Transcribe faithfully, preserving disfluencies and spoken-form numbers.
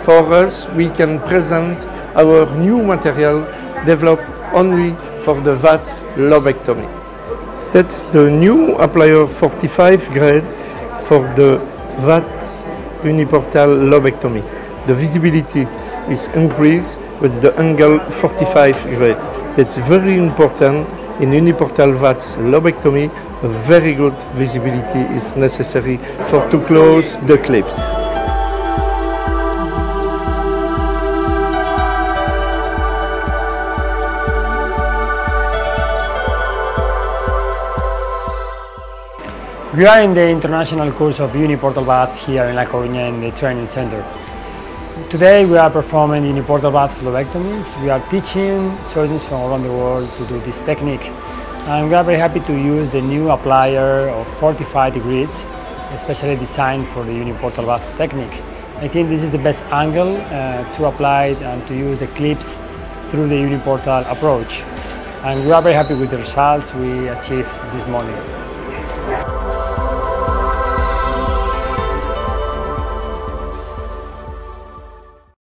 For us, we can present our new material developed only for the V A T S lobectomy. That's the new applier forty-five grade for the V A T S uniportal lobectomy. The visibility is increased with the angle forty-five grade. It's very important in uniportal V A T S lobectomy. A very good visibility is necessary for to close the clips. We are in the international course of uniportal V A T S here in La Coruña in the training center. Today we are performing uniportal V A T S lobectomies. We are teaching surgeons from around the world to do this technique. And we are very happy to use the new applier of forty-five degrees, especially designed for the uniportal V A T S technique. I think this is the best angle uh, to apply it and to use the clips through the uniportal approach. And we are very happy with the results we achieved this morning.